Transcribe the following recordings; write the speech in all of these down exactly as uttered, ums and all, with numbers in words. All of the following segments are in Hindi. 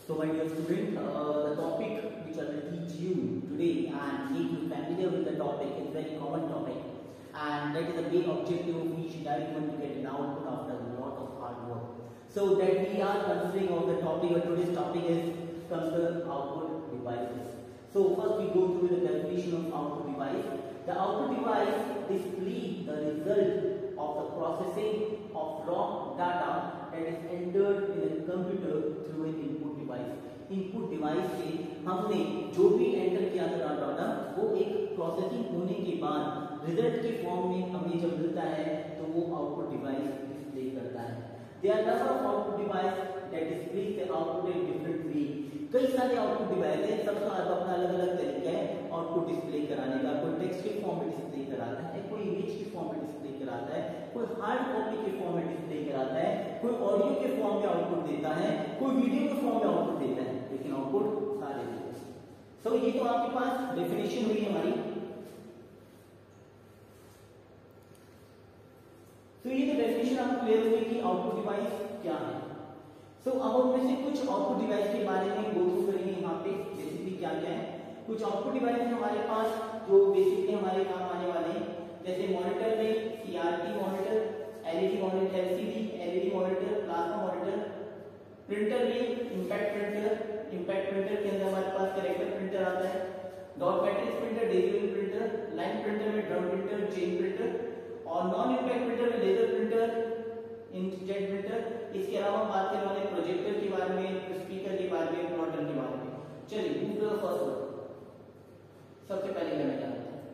So my dear student, uh, the topic which I will teach you today and make you familiar with the topic is very common topic, and that is the main objective of which I am going to get an output after a lot of hard work. So that we are considering of the topic, or today's topic is consider output devices. So first we go through the definition of output device. The output device displays the result of the processing of raw data that is entered in a computer through an input device. Input device से हमने जो भी एंटर किया था डाटा वो एक प्रोसेसिंग होने के बाद रिजल्ट के फॉर्म में हमें जब मिलता है तो वो आउटपुट डिवाइस डिस्प्ले करता है. There are number of output device that displays the output in different way. कई सारे आउटपुट डिवाइस हैं, सबका अपना अलग अलग तरीका है आउटपुट डिस्प्ले कराने का. कोई टेक्स्ट के फॉर्म में डिस्प्ले कराता है, कोई इमेज के फॉर्म में डिस्प्ले कराता है, कोई हार्ड कॉपी के फॉर्म में डिस्प्ले कराता है, कोई ऑडियो के फॉर्म में आउटपुट देता है, कोई वीडियो के फॉर्म में आउटपुट देता है, लेकिन आउटपुट सारे देते हैं. सो so, ये तो आपके पास डेफिनेशन हुई हमारी. तो ये तो डेफिनेशन आपको क्लियर हुई कि आउटपुट डिवाइस क्या है. सो so, अब हम में से कुछ आउटपुट डिवाइस के बारे में गो थ्रू करेंगे. यहाँ पे बेसिकली क्या क्या है, कुछ आउटपुट डिवाइस हमारे पास जो बेसिकली हमारे काम आने वाले हैं, जैसे मॉनिटर में CRT monitor, LED monitor, LCD, LED monitor, plasma monitor. Printer में इंपैक्ट प्रिंटर, इंपैक्ट प्रिंटर के अंदर हमारे पास कैरेक्टर प्रिंटर आता है, dot matrix printer, decimal printer, line printer में ड्रम प्रिंटर, चेन प्रिंटर, और नॉन इंपैक्ट प्रिंटर में लेजर प्रिंटर, इंकजेट प्रिंटर. इसके अलावा हम बात करने वाले प्रोजेक्टर के बारे में, स्पीकर के बारे में, प्लॉटर के बारे में. चलिए move to the first one. सबसे पहले क्या मैं जानते हैं,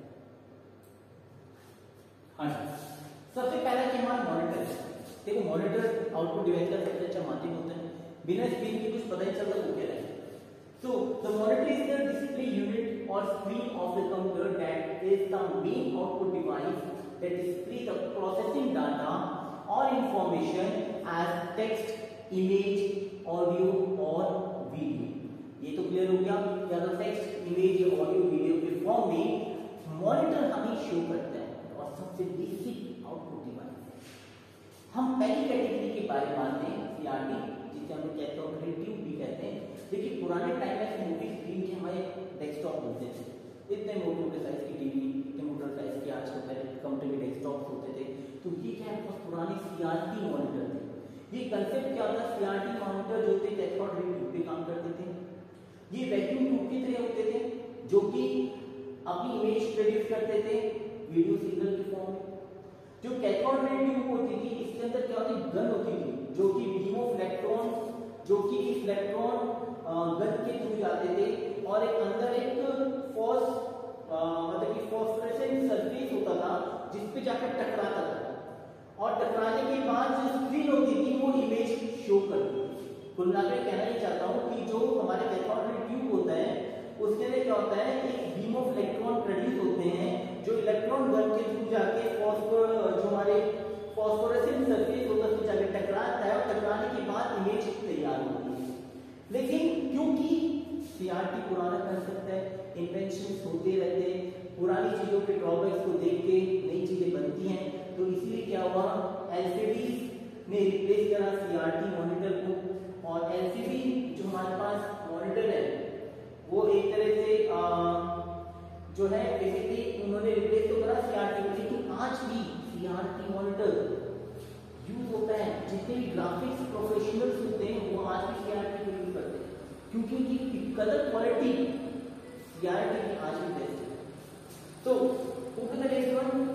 हाँ सबसे पहला कि हमारा मॉनिटर. देखो मॉनिटर आउटपुट डिवाइस का सबसे अच्छा माध्यम होता है, बिना स्क्रीन के कुछ पता ही चलता तो क्या है. So the monitor is the display unit or screen of the computer that is the main output device that displays the processing data or information as text, image, audio or video. ये तो क्लियर हो गया कि अगर टेक्स्ट, इमेज या ऑडियो वीडियो के फॉर्म में मॉनिटर हमें शो करता है. और सबसे बेसिक आउटपुट डिवाइस हम पहली कैटेगरी के बारे में बात करें, सीआरटी, जिसे हम कैथोड ट्यूब भी कहते हैं. देखिए पुराने टाइम में मोटी स्क्रीन के हमारे डेस्कटॉप होते थे, इतने मोटे मोटे साइज की टीवी, इतने मोटे साइज के आजकल पहले कंप्यूटर के डेस्कटॉप होते थे. तो ये क्या है, बहुत पुराने सीआरटी मॉनिटर थे. ये कंसेप्ट क्या होता है, सीआरटी मॉनिटर जो थे कैथोड रे ट्यूब पे काम करते थे. ये वैक्यूम ट्यूब की तरह होते थे जो कि अपनी इमेज प्रोड्यूस करते थे वीडियो सिग्नल के फॉर्म में. जो कैथोड रे ट्यूब होती थी इसके अंदर क्या होती, गन होती थी जो कि बीम ऑफ इलेक्ट्रॉन, जो कि इलेक्ट्रॉन गन के थ्रू जाते थे, और एक अंदर एक फॉस मतलब कि फॉस्फोरेसेंट सरफेस होता था जिस पे जाकर टकराता था, और टकराने के बाद जो स्क्रीन होती थी वो इमेज शो करती थी. कुल मिलाकर कहना ही चाहता हूँ कि जो हमारे कैथोड रे ट्यूब होता है उसके अंदर क्या होता है, एक बीम ऑफ इलेक्ट्रॉन प्रोड्यूस होते हैं जो इलेक्ट्रॉन गन के थ्रू जाके फॉस्फोर जो हमारे फॉस्फोरेसेंट सरफेस होता है उससे जाकर टकराता है, और टकराने के बाद इमेज तैयार होती है. लेकिन क्योंकि सीआरटी पुराना कंसेप्ट है, इन्वेंशंस होते रहते हैं, पुरानी चीजों के ड्रॉबैक्स को देख के नई चीजें बनती हैं, तो इसलिए क्या हुआ, एलसीडी ने रिप्लेस करा सीआरटी मॉनिटर को. और एलसीडी जो हमारे पास मॉनिटर है वो एक तरह से आ, जो है बेसिकली उन्होंने रिप्लेस तो करा सीआरटी को, लेकिन आज भी सीआरटी मॉनिटर यूज होता है. जितने भी ग्राफिक्स प्रोफेशनल्स होते हैं वो आज भी सीआरटी को यूज करते हैं, क्योंकि उनकी कलर क्वालिटी सीआरटी की आज भी बेस्ट है. तो ऊपर का नेक्स्ट वन,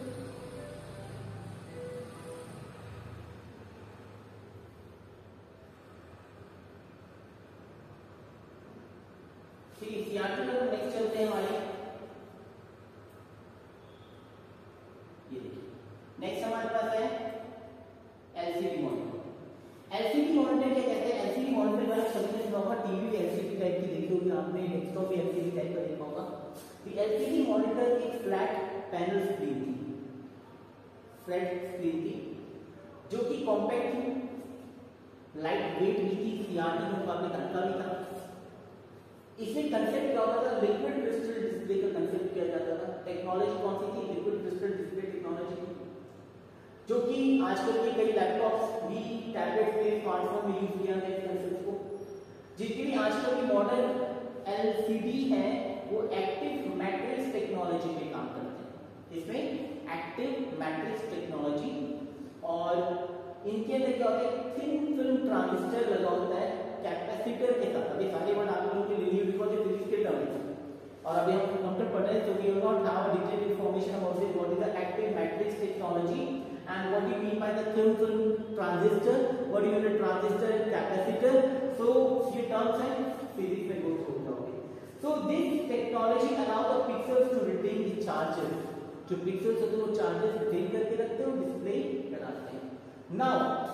ठीक है. सीआरटी का नेक्स्ट चलते हैं हमारे, ये देखिए नेक्स्ट हमारे पास है एलसीडी मॉनिटर. एलसीडी मॉनिटर क्या कहते हैं, एलसीडी मॉनिटर वाले शब्द में सुना होगा, टीवी एलसीडी टाइप की देखी होगी आपने, डेस्कटॉप भी एलसीडी टाइप का देखा होगा. तो एलसीडी मॉनिटर एक फ्लैट पैनल स्क्रीन थी, फ्लैट स्क्रीन थी जो कि कॉम्पैक्ट थी, लाइट वेट भी थी, सीआरटी के मुकाबले हल्का भी था. इसमें कंसेप्ट क्या होता था, लिक्विड क्रिस्टल डिस्प्ले का कंसेप्ट किया जाता था. टेक्नोलॉजी कौन सी थी, लिक्विड क्रिस्टल डिस्प्ले टेक्नोलॉजी, जो कि आजकल के कई लैपटॉप्स भी, टैबलेट्स में, स्मार्टफोन में यूज किया गया इस कंसेप्ट को. जितनी भी आजकल की मॉडर्न एलसीडी है वो एक्टिव मैट्रिक्स टेक्नोलॉजी पे काम करते हैं। इसमें एक्टिव मैट्रिक्स टेक्नोलॉजी, और इनके अंदर क्या होता है, थिन फिल्म ट्रांजिस्टर लगा होता है कैपेसिटर के साथ। अभी सारे वर्ड आप लोगों के लिए बिकॉज़ ये फिजिक्स के टर्म्स हैं और अभी हम कंप्यूटर पढ़ रहे हैं, so we will not have a detailed information about this, what is the active matrix technology and what do you mean by the thin film transistor, what do you mean by transistor and capacitor, so ये terms हैं फिजिक्स में go through होंगे। So this technology allow the pixels to retain the charges, जो pixels होते हैं वो charges retain करके रखते हैं और display कराते हैं। Now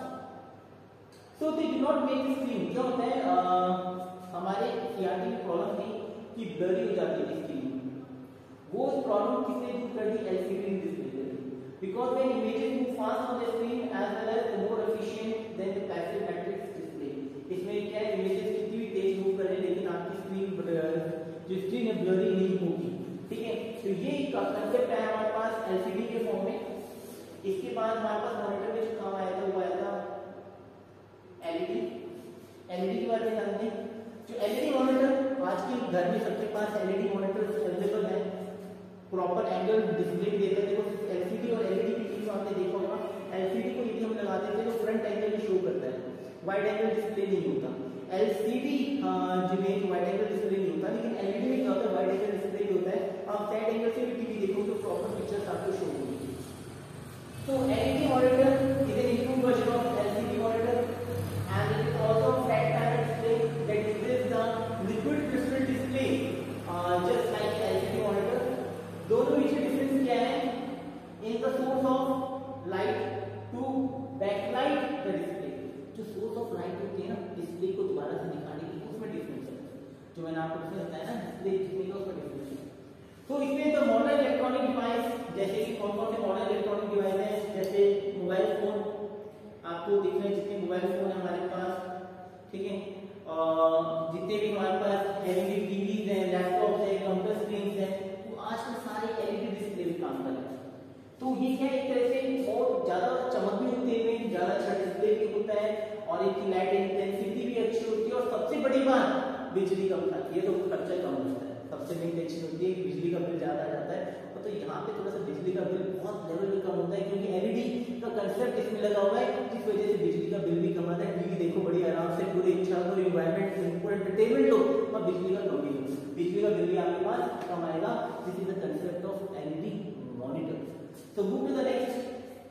so they do not make the screen, क्या होता है आ, हमारे सीआरटी की प्रॉब्लम है कि ब्लरी हो जाती है स्क्रीन, वो प्रॉब्लम किसने दूर कर दी, एलसीडी डिस्प्ले कर दी, because when images move fast on the screen as well as the more efficient than the passive matrix display. इसमें क्या है, इमेजेस कितनी भी तेज मूव कर रहे हैं लेकिन आपकी स्क्रीन जो स्क्रीन है ब्लरी नहीं होगी, ठीक है। तो ये कांसेप्ट है हमारे पास एलसीडी के फॉर्म में। इसके बाद हमारे पास मॉनिटर में जो काम आया था वो आया था एलईडी। एलईडी की बात जानते हैं, जो एलईडी मॉनिटर आज के घर में सबके पास एलईडी मॉनिटर अवेलेबल है, प्रॉपर एंगल डिस्प्ले भी देता है। देखो एलसीडी और एलईडी की चीज आपने देखा होगा, एलसीडी को यदि हम लगाते थे तो फ्रंट एंगल में शो करता है, वाइड एंगल डिस्प्ले नहीं होता। एलसीडी जो में वाइड एंगल डिस्प्ले नहीं होता, लेकिन एलईडी में क्या होता है, वाइड एंगल डिस्प्ले भी होता है। आप साइड एंगल से भी टीवी देखो तो प्रॉपर पिक्चर्स आपको शो होगी। तो LED monitor is an improved version of LCD monitor and it is also flat panel display that uses the liquid crystal display uh, just like L C D monitor। दोनों बीच में डिफरेंस क्या है, in the source of light to backlight the display। जो source of light होती है ना डिस्प्ले को दोबारा से दिखाने की, उसमें डिफरेंस है, जो मैंने आपको डिफरेंस बताया ना डिस्प्ले दिखने का, उसमें डिफरेंस है। तो इसमें तो मॉडर्न इलेक्ट्रॉनिक डिवाइस, जैसे कि कौन कौन से मॉडर्न इलेक्ट्रॉनिक डिवाइस हैं, जैसे मोबाइल फोन आपको दिख रहे हैं, जितने मोबाइल फोन है हमारे पास, ठीक है, और जितने भी हमारे पास एलईडी टीवीज हैं, लैपटॉप्स हैं, कंप्यूटर स्क्रीन हैं, वो आजकल सारे एलईडी डिस्प्ले में काम कर रहे हैं। तो ये क्या एक तरह से और ज्यादा चमक भी होती है, ज्यादा अच्छा डिस्प्ले भी होता है और इसकी लाइट इंटेंसिटी भी अच्छी होती है, और सबसे बड़ी बात बिजली कम खाती है, तो खर्चा कम होता है। सबसे मेन टेंशन होती है कि बिजली का बिल ज्यादा आ जाता है, तो यहाँ पे थोड़ा सा बिजली का बिल बहुत लेवल पे कम होता है, क्योंकि एलईडी का कंसेप्ट इसमें लगा हुआ है, जिस वजह से बिजली का बिल भी कम आता है। टीवी देखो बड़ी आराम से, पूरे इच्छा पूरे एनवायरनमेंट पूरे एंटरटेनमेंट लो और बिजली का कम भी हो, बिजली का बिल भी आपके पास कम आएगा। This is the concept of LED monitor. So move to the next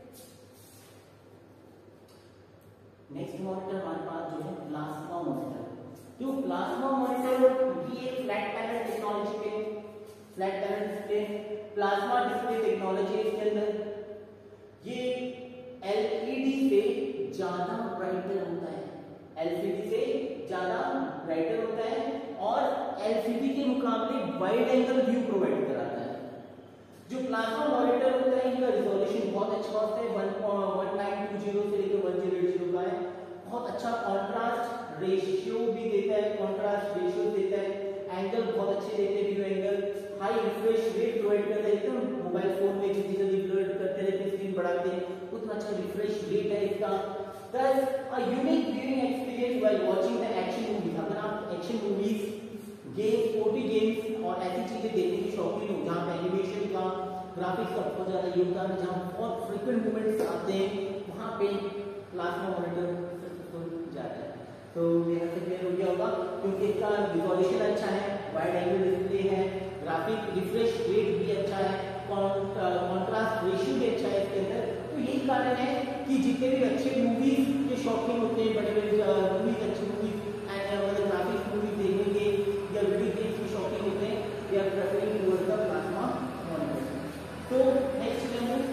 next monitor हमारे पास जो है प्लाज्मा मॉनिटर। जो प्लाज्मा मॉनिटर ये फ्लैट पैनल टेक्नोलॉजी पे, flat panel display, plasma display technology इसके अंदर ये एलईडी से ज्यादा ब्राइटर होता है, एलसीडी से ज्यादा ब्राइटर होता है और एलसीडी के मुकाबले वाइड एंगल व्यू प्रोवाइड कराता है। जो प्लाज्मा मॉनिटर होता है इनका रिजोल्यूशन बहुत अच्छा होता है, वन नाइन टू जीरो से लेकर वन जीरो एट जीरो का है, बहुत अच्छा कॉन्ट्रास्ट रेशियो भी देता है, कॉन्ट्रास्ट रेशियो देता है, एंगल बहुत अच्छे देते हैं, view angle, high refresh rate provide करता है। एकदम मोबाइल फोन में जितनी जल्दी ब्लर करते रहते स्क्रीन बढ़ाते हैं उतना अच्छा रिफ्रेश रेट है इसका। Plus a unique viewing experience while watching the action movies. अगर आप एक्शन मूवीज, गेम्स, ओटी गेम्स और ऐसी चीजें देखने की शौकीन हो जहाँ पे एनिमेशन का, ग्राफिक्स का बहुत ज्यादा योगदान है, जहाँ बहुत फ्रीक्वेंट मूवमेंट्स आते हैं, वहाँ पे प्लाज्मा मॉनिटर जाता है। तो यहाँ से क्लियर हो गया होगा, क्योंकि इसका रिजोल्यूशन अच्छा है, वाइड एंगल डिस्प्ले है, ग्राफिक रिफ्रेश रेट भी अच्छा है, कॉन्ट्रास्ट रेशियो भी अच्छा है इसके अंदर। तो यही कारण है कि जितने भी अच्छे मूवीज के शौकीन होते हैं, बड़े बड़े मूवीज, अच्छी मूवीज एंड ग्राफिक्स मूवीज देखने के या वीडियो गेम्स के शौकीन होते हैं, they are preferring towards the plasma monitor. तो नेक्स्ट लेवल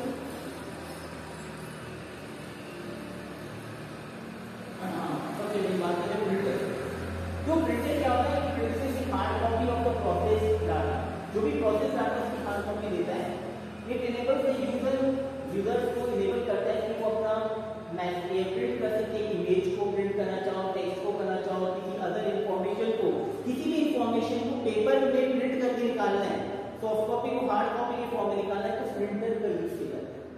तो प्रिंटर क्या होता है कि प्रिंटर से hard copy of the process data, जो भी प्रोसेस डाटा उसकी हार्ड कॉपी देता है। It enables the user users को इनेबल करता है कि वो अपना प्रिंट कर सके, इमेज को प्रिंट करना चाहो, टेक्स्ट को करना चाहो, किसी अदर इंफॉर्मेशन को, किसी भी इंफॉर्मेशन को पेपर में प्रिंट करके निकालना है, सॉफ्ट कॉपी को हार्ड कॉपी के फॉर्म में निकालना है, तो प्रिंटर का यूज किया जाता है।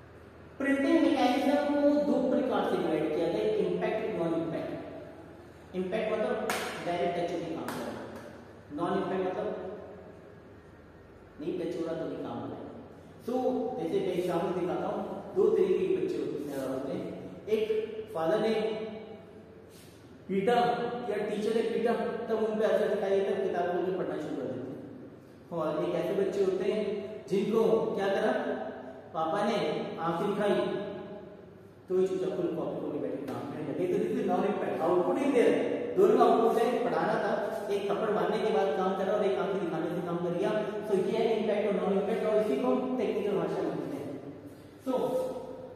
प्रिंटिंग मैकेनिज्म को दो प्रकार से डिवाइड किया गया है, इंपैक्ट, नॉन इंपैक्ट। इम्पैक्ट मतलब डायरेक्ट टच होकर काम कर रहा है, नॉन इम्पैक्ट मतलब नहीं टच हो रहा तो भी काम हो रहा है। सो जैसे मैं एग्जाम्पल दिखाता हूँ, दो तरीके के बच्चे होते हैं। एक फादर ने पीटा या टीचर ने पीटा तब उन पे असर दिखाई तब किताब खोल के पढ़ना शुरू कर देते हैं। और एक ऐसे बच्चे होते हैं जिनको क्या करा, पापा ने आंखें दिखाई तो ये चुपचाप कॉपी खोल के बैठे काम करने लगे। तो this is not impact, output ही देयर, दोनों का आउटपुट है, पढ़ाना था, एक थप्पड़ मारने के बाद काम कर रहा और एक आंखें दिखाने से काम कर दिया। सो ये है इम्पैक्ट और नॉन इम्पैक्ट, और इसी को टेक्निकल भाषा में कहते हैं। सो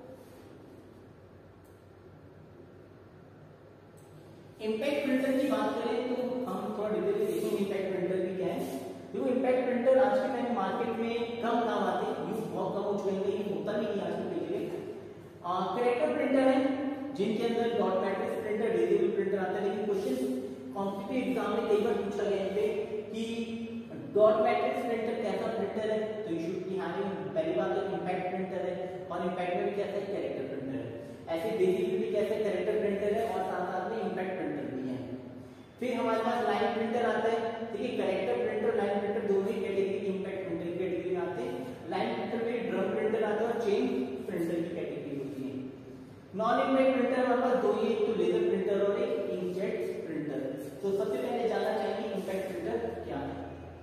इम्पैक्ट प्रिंटर की बात करें तो हम थोड़ा डिटेल में देखेंगे इम्पैक्ट प्रिंटर भी क्या है। देखो इम्पैक्ट प्रिंटर आज के टाइम मार्केट में कम काम आते हैं, यूज बहुत कम हो चुके हैं, यूज होता नहीं है आज के लिए। कैरेक्टर प्रिंटर है जिनके अंदर dot matrix printer, digital printer आता है। लेकिन क्वेश्चन कॉम्पिटिटिव एग्जाम में कई बार पूछा गया है कि डॉट मैट्रिक्स प्रिंटर कैसा प्रिंटर है, तो यू शुड बी हैविंग, पहली बात तो इम्पैक्ट प्रिंटर है, और इम्पैक्ट में कैसा है कैरेक्टर प्रिंटर है। ऐसे बेसिकली भी कैसे कैरेक्टर प्रिंटर है और साथ साथ में इम्पैक्ट प्रिंटर भी है। फिर हमारे पास लाइन प्रिंटर आता है, ठीक है, कैरेक्टर प्रिंटर लाइन प्रिंटर दोनों ही कैटेगरी की इम्पैक्ट प्रिंटर की कैटेगरी में आते हैं। लाइन प्रिंटर में ड्रम प्रिंटर आता है और चेन प्रिंटर की कैटेगरी होती है। नॉन इम्पैक्ट प्रिंटर हमारे पास दो ही, एक तो लेजर प्रिंटर और एक इंकजेट प्रिंटर। तो सबसे पहले जानना चाहिए इम्पैक्ट प्रिंटर क्या है।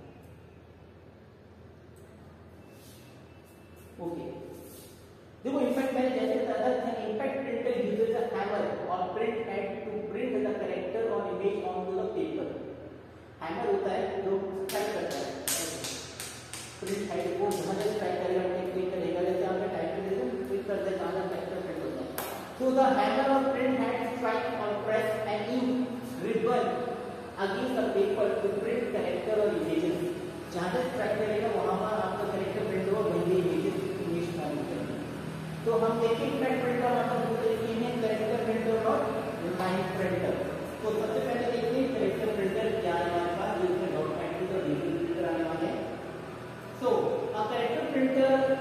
ओके, देखो इम्पैक्ट मैंने जैसे बताया था, impact printer uses a hammer और print head to print the character और image on the paper. Hammer होता है जो स्ट्राइक करता है, प्रिंट हेड को जहां जहां स्ट्राइक करेगा क्लिक करेगा, जैसे आपने टाइप कर दिया क्लिक करते हैं जहां कैरेक्टर प्रिंट होता है। So the hammer or print head strike or press an ink ribbon against the paper to print character or images. जहाँ से स्ट्राइक करेगा वहाँ पर आपका कैरेक्टर प्रिंट होगा, वही इमेजेस इमेज फॉर्म करेंगे। तो हम देखें इम्पैक्ट प्रिंटर मतलब दो तरीके हैं, कैरेक्टर प्रिंटर और लाइन प्रिंटर। तो सबसे पहले देखते हैं कैरेक्टर प्रिंटर क्या है हमारे पास, जिसमें डॉट मैट्रिक्स और डिजिटल प्रिंटर आने वाले हैं। So a character printer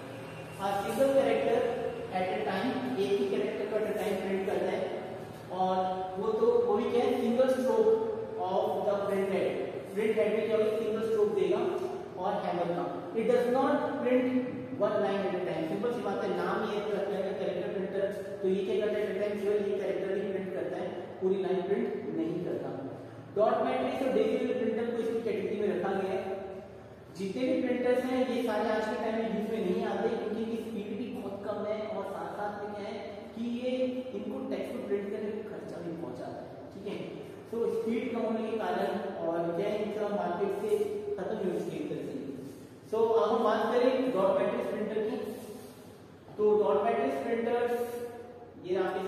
a single character at a time, एक ही कैरेक्टर को एट ए टाइम प्रिंट करता है, और वो तो वो भी क्या है single stroke of the print head. Print head में क्या होगा, सिंगल स्ट्रोक देगा और हैमर का। It does not print one line at a time, simple सी बात है, नाम ये रखा है कैरेक्टर प्रिंटर, तो ये क्या करता है एट ए टाइम केवल ये कैरेक्टर ही प्रिंट करता है, पूरी लाइन प्रिंट नहीं करता। डॉट मैट्रिक्स और डिजिटल प्रिंटर को इसी कैटेगरी में रखा गया है। जितने भी प्रिंटर्स हैं ये सारे आज के टाइम में यूज में नहीं आते क्योंकि इनकी स्पीड भी बहुत कम है, और साथ साथ में क्या है कि ये इनको टेक्स्ट को प्रिंट करने का खर्चा भी बहुत ज्यादा है, ठीक है। तो स्पीड कम होने के कारण और क्या है इनका मार्केट से खत्म हो चुकी है। सो अब हम बात करें डॉट मैट्रिक्स प्रिंटर की, तो डॉट मैट्रिक्स प्रिंटर्स ये आपके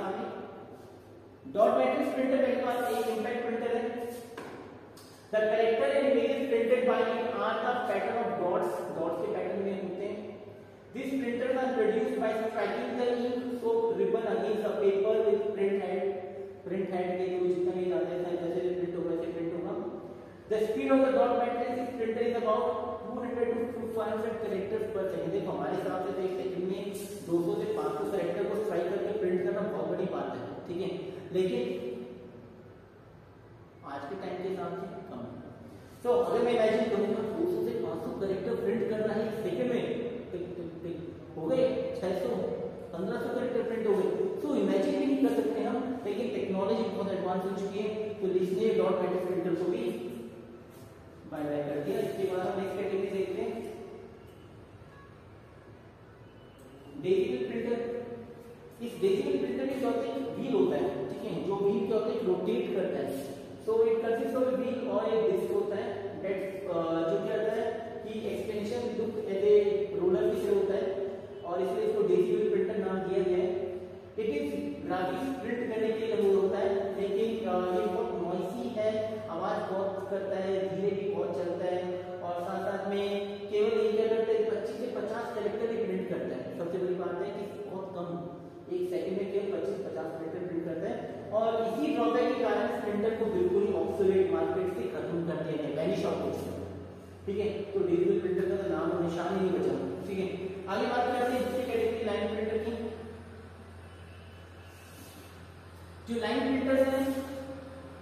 सामने डॉट मैट्रिक्स प्रिंटर मेरे पास एक इम्पैक्ट प्रिंटर है। The character and images printed by it are the pattern of dots. Dots के पैटर्न में होते हैं। These printers are produced by striking the ink soaked ribbon against the paper with print head. Print head के जो जितना भी जाते हैं जैसे प्रिंट होगा वैसे प्रिंट होगा। The speed of the dot matrix printer is about two hundred to five hundred characters per second। देखो हमारे हिसाब से एक सेकंड में दो सौ से पाँच सौ कैरेक्टर को स्ट्राइक करके प्रिंट करना बहुत बड़ी बात है, ठीक है, लेकिन आज के टाइम के हिसाब से कम है। तो अगर मैं इमेजिन करूंगा दो सौ से पाँच सौ कैरेक्टर प्रिंट करना है एक सेकंड में, टिक टिक टिक हो गए छह सौ पंद्रह सौ कैरेक्टर प्रिंट हो गए। तो इमेजिन भी नहीं कर सकते हम, लेकिन टेक्नोलॉजी बहुत एडवांस हो चुकी है, तो इसलिए डॉट मैट्रिक्स प्रिंटर को भी बाय बाय कर दिया। इसके बाद हम नेक्स्ट कैटेगरी देखते हैं डिजिटल प्रिंटर। इस डिजिटल प्रिंटर में क्या होता है व्हील होता है, ठीक है, जो व्हील क्या होता है रोटेट करता है। So it consists of a wheel और एक डिस्क होता है that uh, जो क्या होता है कि extension look as a roller की तरह होता है, और इसलिए इसको डिजिटल प्रिंटर नाम दिया गया है। इट इज ग्राफिक्स प्रिंट करने के लिए वो होता है, लेकिन uh, ये बहुत नॉइसी है, आवाज बहुत करता है, धीरे भी बहुत चलता है, और साथ साथ में केवल ये क्या करता है पच्चीस से पचास कैरेक्टर ही प्रिंट करता है। सबसे बड़ी बात है कि बहुत कम, एक सेकंड में केवल पच्चीस पचास कैरेक्टर प्रिंट करता है, और इसी ड्रॉबैक के कारण प्रिंटर को बिल्कुल ही ऑब्सोलेट मार्केट से खत्म कर दिया गया, वैनिश आउट हो चुका है, ठीक है। तो डिजिटल प्रिंटर का तो नाम और निशान ही नहीं बचा, ठीक है। आगे बात करते हैं दूसरी कैटेगरी लाइन प्रिंटर की। जो लाइन प्रिंटर है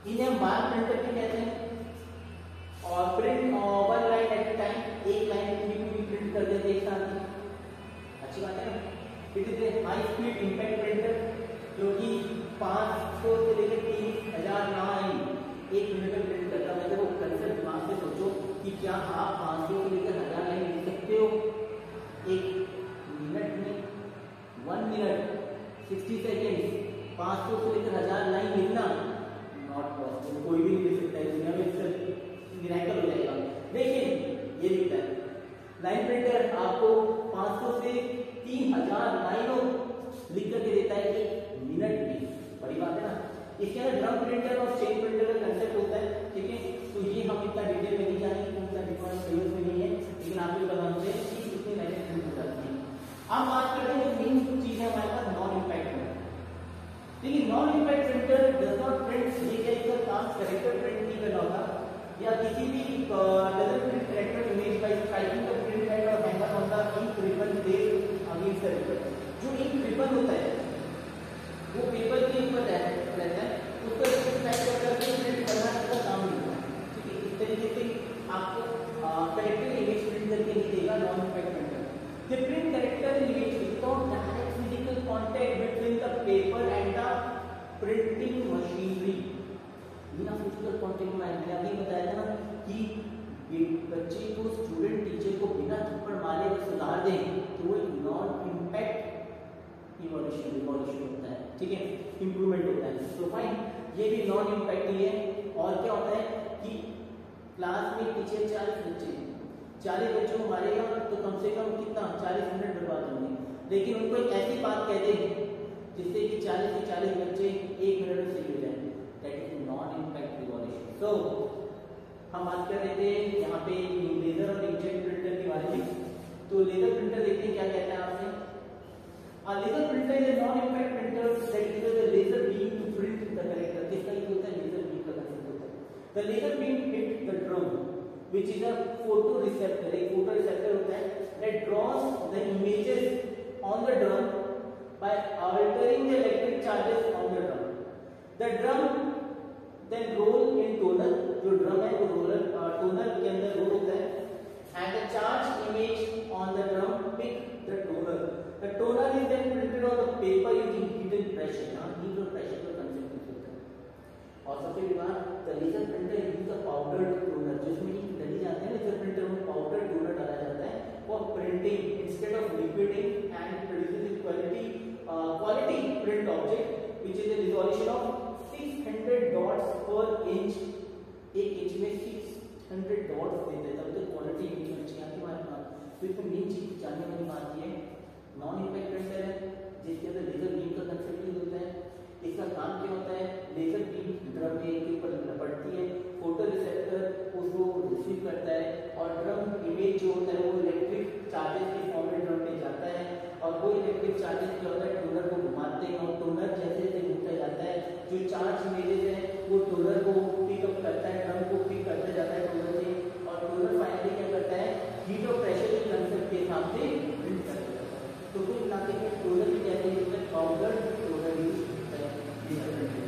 अच्छी बात है ना। It is a high speed impact printer जो कि पाँच सौ से लेकर तीन हजार लाइन एक मिनट में प्रिंट करता है। मतलब वो कंसेप्ट दिमाग में सोचो कि क्या आप पाँच सौ से लेकर हजार लाइन लिख सकते हो एक मिनट में? वन मिनट सिक्सटी सेकेंड पाँच सौ से लेकर हजार लाइन लिखना नॉट पॉसिबल, कोई भी नहीं लिख सकता है दुनिया में, मिरेकल हो जाएगा। लेकिन ये लिखता है लाइन प्रिंटर आपको पाँच सौ से तीन हजार लाइनों लिख करके देता है एक मिनट में। बड़ी बात है ना। इसके अंदर ड्रम प्रिंटर और चेन प्रिंटर का कंसेप्ट होता है, ठीक है। तो ये हम इतना डिटेल में नहीं जाएंगे, उनका डिफरेंस सिलेबस में नहीं है, लेकिन आपको पता होना चाहिए कि कितनी लाइनें प्रिंट हो जाती हैं। अब बात करते हैं जो मेन चीज है हमारे पास नॉन इम्पैक्ट प्रिंटर। देखिए non impact printer does not print, ये क्या इसका काम कैरेक्टर प्रिंट नहीं करना होता या किसी भी doesn't print character image by striking the print head और hanger on the ink ribbon based against the paper. जो इंक रिबन होता है वो पेपर के ऊपर रहता है, उसको इफेक्ट करके प्रिंट करना इसका काम नहीं होता, ठीक है। इस तरीके से आपको कैरेक्टर इमेज प्रिंट करके नहीं देगा non impact printer. The print character image without direct physical contact between the paper and the printing machinery. बिना फिजिकल कांटेक्ट में मैंने अभी बताया था ना कि बच्चे को स्टूडेंट टीचर को बिना थप्पड़ मारे अगर सुधार दें तो वो एक नॉन इम्पैक्ट इवोल्यूशन इवोल्यूशन होता है, ठीक है, इंप्रूवमेंट होता है। तो फाइन, ये भी नॉन इम्पैक्ट ही है। और क्या होता है कि क्लास में टीचर चालीस बच्चे चालीस बच्चों को मारेगा तो कम से कम कितना चालीस मिनट बर्बाद होंगे, लेकिन उनको एक ऐसी बात कह दे जिससे कि चालीस से चालीस बच्चे एक मिनट में सीख जाए, that is non impact revolution. तो हम बात कर रहे थे यहाँ पे लेजर और इंकजेट प्रिंटर के बारे में। तो लेजर प्रिंटर देखते हैं क्या कहता है आपसे। A laser printer is a non-impact printer that uses a laser beam to print the character. किसका यूज होता है? लेजर बीम का कंसेप्ट होता है। The laser beam hit the drum, which is a photoreceptor, एक photoreceptor होता है that draws the images on the drum by altering the electric charges on the drum. The drum then roll in toner, जो drum है वो roller toner के अंदर roll होता है, and the charged image on the drum pick the toner. The toner is then printed on the paper using heat and pressure. यहाँ heat और pressure का concept होता है। और सबसे बाद the laser printer uses a powdered toner, जिसमें कि डली जाते हैं laser printer में powdered toner डाला जाता है for printing instead of liquid ink, and produces quality uh, quality print object which is a resolution of six hundred dots per inch. एक इंच में six hundred dots देते हैं, तब तक क्वालिटी इमेज अच्छी आती है हमारे पास। तो इसमें मेन चीज जानने वाली बात ये नॉन इम्पैक्ट प्रिंटर है जिसके अंदर लेजर बीम का कंसेप्ट यूज होता है। इसका काम क्या होता है? लेजर बीम ड्रम के ऊपर पड़ती है, फोटो रिसेप्टर उसको रिसीव करता है और ड्रम इमेज जो होता है वो इलेक्ट्रिक चार्जेस के फॉर्म में ड्रम पे जाता है, और वो इलेक्ट्रिक चार्जेस क्या होता है टोनर को घुमाते हैं, और टोनर जैसे जैसे घूमता जाता है जो चार्ज इमेजेस है वो टोनर को पिकअप करता है, ड्रम को पिक करता जाता है टोनर से, और टोनर फाइनली क्या करता है हीट और प्रेशर के कंसेप्ट के हिसाब से प्रिंट करता है। तो कुल मिलाकर के टोनर की कहते हैं पाउडर टोनर यूज होता है लेजर प्रिंटर।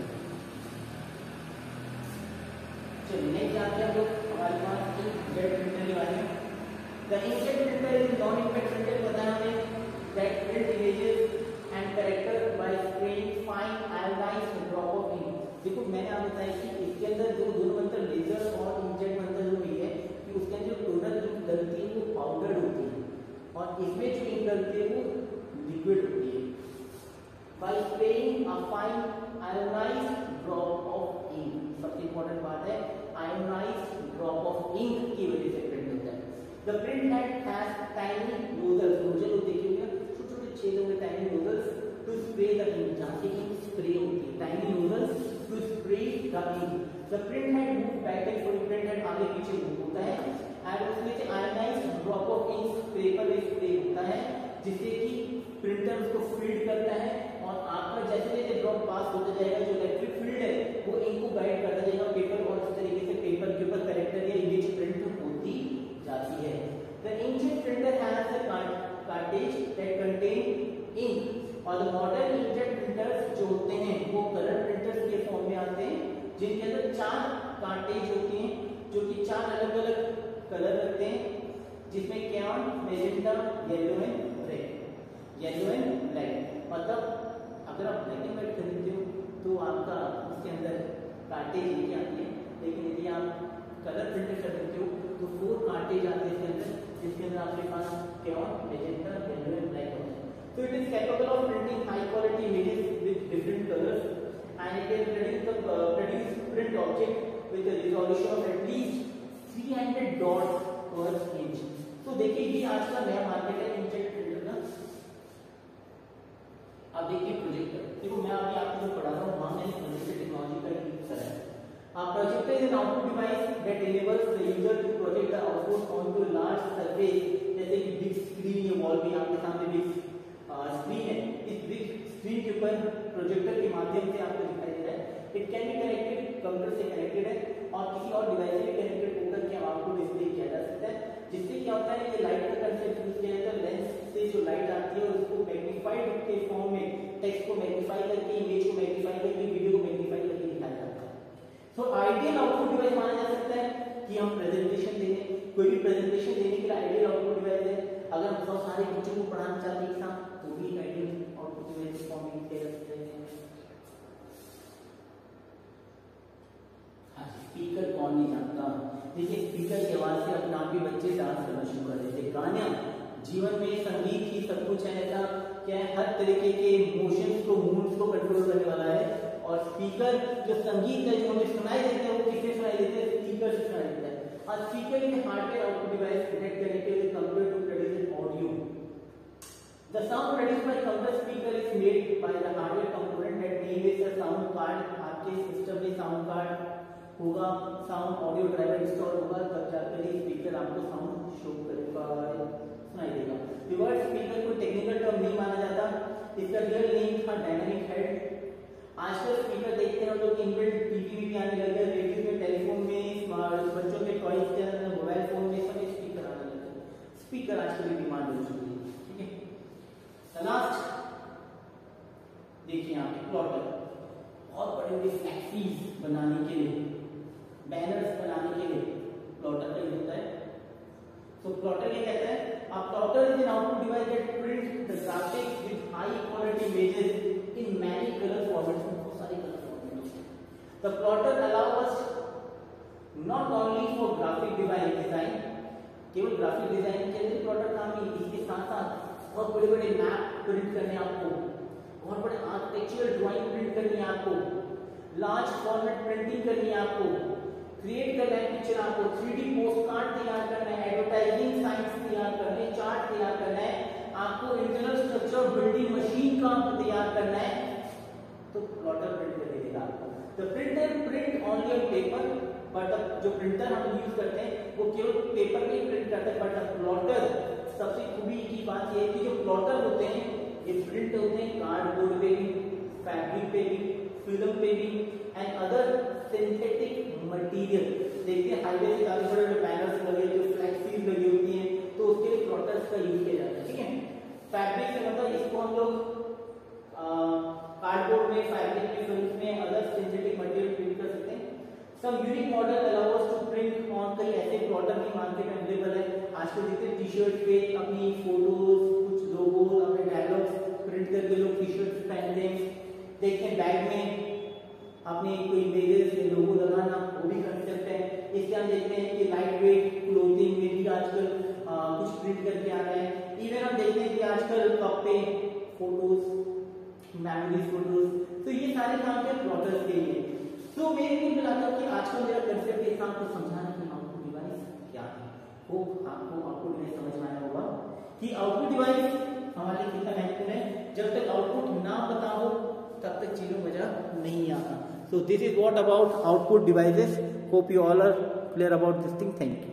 चलिए नेक्स्ट आते हैं लोग हमारे पास इंकजेट प्रिंटर के बारे में। The inkjet printer is non impact printer बताया हमने that print images and character by spraying fine ionised drop of ink. देखो मैंने आपको बताया कि इसके अंदर जो दोनों मंत्र लेजर और इंकजेट मंत्र जो है कि उसके अंदर टोनर जो डलती है वो पाउडर होती है और इसमें जो इंक डलती है वो लिक्विड होती है। By spraying a fine ionised drop of ink, सबसे इंपॉर्टेंट बात है आयोनाइज्ड ड्रॉप ऑफ इंक की वजह से प्रिंट होता है। The print head has tiny nozzles, nozzle होते हैं क्या छोटे छोटे छेदों में tiny nozzles to spray the ink, जहां से इंक स्प्रे होती है, tiny nozzles to spray the ink. The print head move back and forth, print head आगे पीछे मूव होता है एंड उसमें से ionised drop of ink paper में स्प्रे होता है जिससे कि प्रिंटर उसको फील्ड करता है, और आपका जैसे जैसे ड्रॉप पास होता जाएगा जो इलेक्ट्रिक फील्ड है वो इंक को गाइड करता जाएगा पेपर, और इस तरीके से पेपर के ऊपर कैरेक्टर या इमेज प्रिंट होती जाती है। The inkjet printer has a cartridge that contain ink, और द मॉडर्न इंकजेट प्रिंटर्स जो होते हैं वो कलर प्रिंटर्स के फॉर्म में आते हैं जिनके अंदर चार कार्टेज होती हैं जो कि चार अलग अलग कलर रखते हैं जिसमें crayon, magenta, yellow and red. Yellow and black. मतलब अगर आप ब्लैक एंड व्हाइट खरीदते हो तो आपका उसके अंदर कार्टेज एक आती है, लेकिन यदि आप कलर प्रिंटेड खरीदते हो तो फोर कार्टेज आते हैं इसके अंदर, जिसके अंदर आपके पास crayon, magenta, yellow and black होते हैं। So it is capable of printing high quality images with different colors, and it can produce the uh, produce print object with a resolution of at least three hundred dots per inch। तो देखिए ये आज का नया मार्केट है इंकजेट प्रिंटर का। अब देखिए प्रोजेक्टर, देखो मैं अभी आपको जो पढ़ा रहा हूँ वहां मैंने प्रोजेक्टर टेक्नोलॉजी का यूज करा है। A projector is an output device that enables the user to project the output onto a large surface, जैसे कि बिग स्क्रीन, ये वॉल भी आपके सामने बिग स्क्रीन है, इस बिग स्क्रीन के ऊपर प्रोजेक्टर के माध्यम से आपको दिखाई दे रहा है। It can be connected, computer से कनेक्टेड है और किसी और डिवाइस से भी कनेक्टेड होकर के आपको डिस्प्ले किया जा सकता है। जिससे क्या होता है, ये लाइट का कंसेप्ट यूज किया जाता है। लेंस से जो लाइट आती है उसको मैग्नीफाइड के फॉर्म में टेक्स्ट को मैग्नीफाई करके, इमेज को मैग्नीफाई करके, वीडियो को मैग्नीफाई करके दिखाया जाता है। तो आइडियल आउटपुट डिवाइस माना जा सकता है कि हम प्रेजेंटेशन देने, कोई भी प्रेजेंटेशन देने के लिए आइडियल आउटपुट डिवाइस है। अगर हम बहुत सारे बच्चों को पढ़ाना चाहते हैं साथ, तो भी आइडियल आउटपुट डिवाइस फॉर्म में किया जा सकता है। हाँ, स्पीकर कौन नहीं जानता। देखिए स्पीकर की आवाज से अपने आप ही बच्चे डांस करना शुरू कर देते हैं। गाना जीवन में संगीत ही सब कुछ है, ऐसा क्या है, हर तरीके के इमोशंस को, मूड्स को कंट्रोल करने वाला है। और स्पीकर जो संगीत है जो हमें सुनाई देते हैं वो किससे सुनाई देते हैं, स्पीकर से सुनाई देता है। और speaker is hardware output device connect connected with computer to produce audio. The sound produced by computer speaker is made by the hardware component that name is the sound card. आपके सिस्टम में साउंड कार्ड होगा, साउंड ऑडियो ड्राइवर इंस्टॉल होगा, तब जाकर ही स्पीकर आपको साउंड शो करेगा, सुनाई देगा। the word स्पीकर कोई टेक्निकल टर्म नहीं माना जाता, इसका रियल नेम था डायनामिक हेड। आजकल स्पीकर देखते हैं हम लोग इनबिल्ट टीवी में भी आने लगे, रेडियो में, टेलीफोन में, बच्चों के टॉयज के अंदर, मोबाइल फोन में सब स्पीकर आने लगे। स्पीकर आजकल की डिमांड हो चुकी है, ठीक है। लास्ट देखिए यहाँ पे प्लॉटर, बहुत बड़े बड़े फ्लैक्सीज बनाने के लिए, बैनर्स बनाने के लिए प्लॉटर का यूज होता है। तो प्लॉटर ये कहता है, a plotter is an output device that prints the graphics with high quality images in many color formats, बहुत सारे colour formats. The plotter allows us not only for graphic design design, केवल ग्राफिक डिजाइन के लिए प्लॉटर काम नहीं, इसके साथ साथ बहुत बड़े बड़े मैप प्रिंट करने आपको, बहुत बड़े आर्किटेक्चरल ड्राइंग प्रिंट करनी है आपको, लार्ज फॉर्मेट प्रिंटिंग करनी है आपको, क्रिएट करना है पिक्चर आपको, थ्री डी पोस्ट कार्ड तैयार करना है, एडवर्टाइजिंग साइंस तैयार करने, चार्ट तैयार करना है, आपको इंटरनल स्ट्रक्चर बिल्डिंग मशीन का आपको तैयार करना है, तो प्लॉटर प्रिंट कर देगा आपको। The printer print only on paper, but जो प्रिंटर हम यूज करते हैं वो केवल पेपर में ही प्रिंट करते हैं, बट प्लॉटर सबसे खूबी की बात यह है कि जो प्लॉटर होते हैं ये प्रिंट होते हैं कार्डबोर्ड पे भी, फैब्रिक पे भी, फिल्म पे भी एंड अदर सिंथेटिक मटेरियल। देखिए हाईवे से काफी बड़े बड़े बैनर्स लगे, जो फ्लैक्सीज लगी होती हैं, तो उसके लिए प्लॉटर्स का यूज किया जाता है, ठीक है। फैब्रिक से मतलब इसको हम लोग कार्डबोर्ड में, फैब्रिक में, फिल्म में, अदर सिंथेटिक मटेरियल प्रिंट कर सकते हैं। Some unique model allow us to print on, कई ऐसे प्लॉटर भी मार्केट में अवेलेबल है। आजकल देखिए टी शर्ट पे अपनी फोटोज, कुछ लोगो, अपने डायलॉग्स प्रिंट करके लोग टी शर्ट पहनते हैं। देखिए बैग में अपने कोई इमेजेस या लोगो लगाना, वो भी कंसेप्ट है। इसके हम देखते हैं कि लाइट वेट क्लोथिंग में भी आजकल आ, कुछ प्रिंट करके आ रहे हैं। इवन हम देखते हैं कि आजकल कप पे फोटोज, मेमोरीज फोटोज, तो ये सारे काम के प्लॉटर्स के लिए। तो मैं ये बताता हूँ कि आजकल मेरा कंसेप्ट ये आपको समझाना कि आउटपुट डिवाइस क्या है। वो आपको आउटपुट डिवाइस समझ में आया होगा कि आउटपुट डिवाइस हमारे लिए कितना महत्वपूर्ण है। जब तक आउटपुट ना पता हो तब तक चीजों मजा नहीं आता। So this is what about output devices. Hope you all are clear about this thing. Thank you.